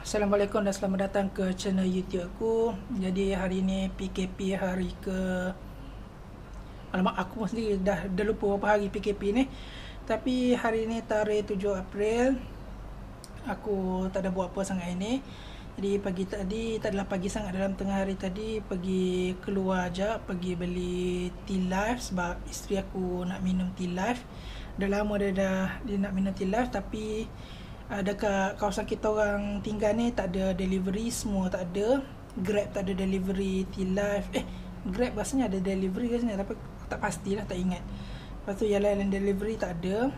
Assalamualaikum dan selamat datang ke channel YouTube aku. Jadi hari ni PKP hari ke... Alamak, aku pun sendiri dah lupa berapa hari PKP ni. Tapi hari ni tarikh 7 April. Aku tak ada buat apa sangat ini. Jadi pagi tadi, tak adalah pagi sangat, dalam tengah hari tadi pergi keluar je, pergi beli tea life sebab isteri aku nak minum tea life. Dah lama dia nak minum tea life, tapi dekat kawasan kita orang tinggal ni tak ada delivery, semua tak ada. Grab tak ada delivery tea life. Grab rasanya ada delivery rasanya, tapi tak pastilah, tak ingat. Lepas tu yang lain delivery tak ada.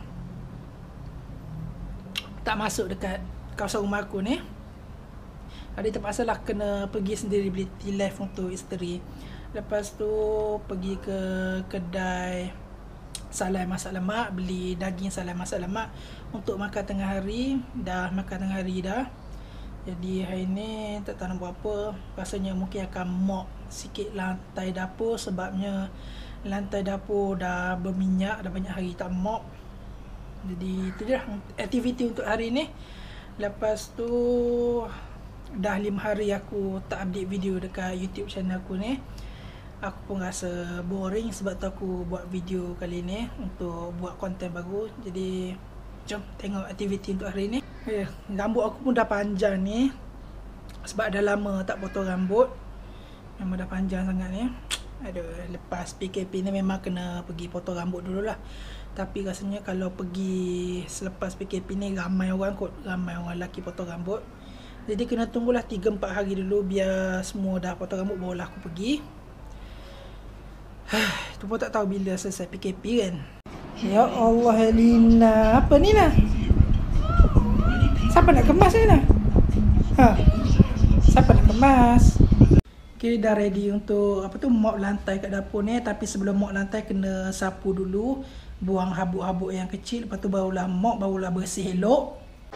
Tak masuk dekat kawasan rumah aku ni. Hari terpaksa lah kena pergi sendiri beli tea life untuk isteri. Lepas tu pergi ke kedai salai masak lemak, beli daging salai masak lemak untuk makan tengah hari. Dah makan tengah hari dah. Jadi hari ni tak tahu nak buat apa. Rasanya mungkin akan mop sikit lantai dapur, sebabnya lantai dapur dah berminyak, dah banyak hari tak mop. Jadi itu je lah aktiviti untuk hari ni. Lepas tu dah 5 hari aku tak update video dekat YouTube channel aku ni. Aku pun rasa boring, sebab tu aku buat video kali ni untuk buat konten baru. Jadi jom tengok aktiviti untuk hari ni. Rambut aku pun dah panjang ni, sebab dah lama tak potong rambut. Memang dah panjang sangat ni. Aduh, lepas PKP ni memang kena pergi potong rambut dululah. Tapi rasanya kalau pergi selepas PKP ni ramai orang kot, ramai orang lelaki potong rambut. Jadi kena tunggulah 3-4 hari dulu biar semua dah potong rambut, barulah aku pergi. Tu pun tak tahu bila selesai PKP kan. Ya Allah, Helina, apa ni lah? Siapa nak kemas ni lah? Siapa nak kemas? Okay, dah ready untuk mop lantai kat dapur ni. Tapi sebelum mop lantai kena sapu dulu, buang habuk-habuk yang kecil. Lepas tu barulah mop, barulah bersih elok.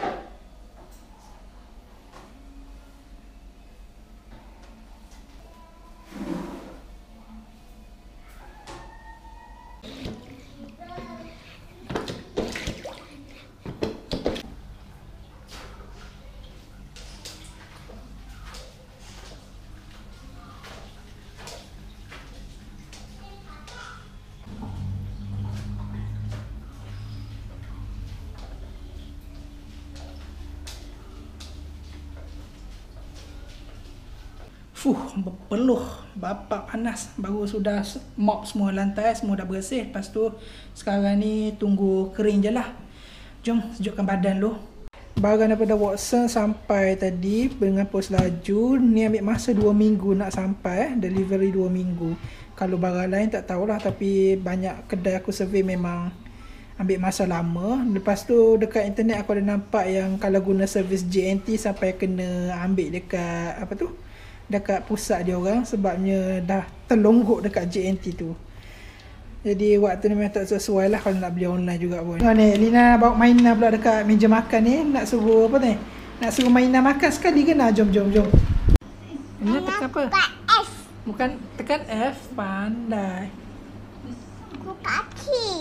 Berpeluh, bapak panas. Baru sudah mop semua lantai, semua dah bersih. Lepas tu sekarang ni tunggu kering je lah. Jom sejukkan badan dulu. Barang daripada Watson sampai tadi dengan pos laju. Ni ambil masa 2 minggu nak sampai, delivery 2 minggu. Kalau barang lain tak tahulah, tapi banyak kedai aku survey memang ambil masa lama. Lepas tu dekat internet aku ada nampak yang kalau guna servis JNT sampai kena ambil dekat dekat pusat dia orang, sebabnya dah terlonggok dekat JNT tu. Jadi waktu ni memang tak sesuai lah kalau nak beli online juga pun. Ni Lina bawa mainan pula dekat meja makan ni. Nak suruh apa ni? Nak suruh mainan makan sekali ke nak? Jom. Ini tekan apa? F. Bukan tekan F, pandai. Aku kaki.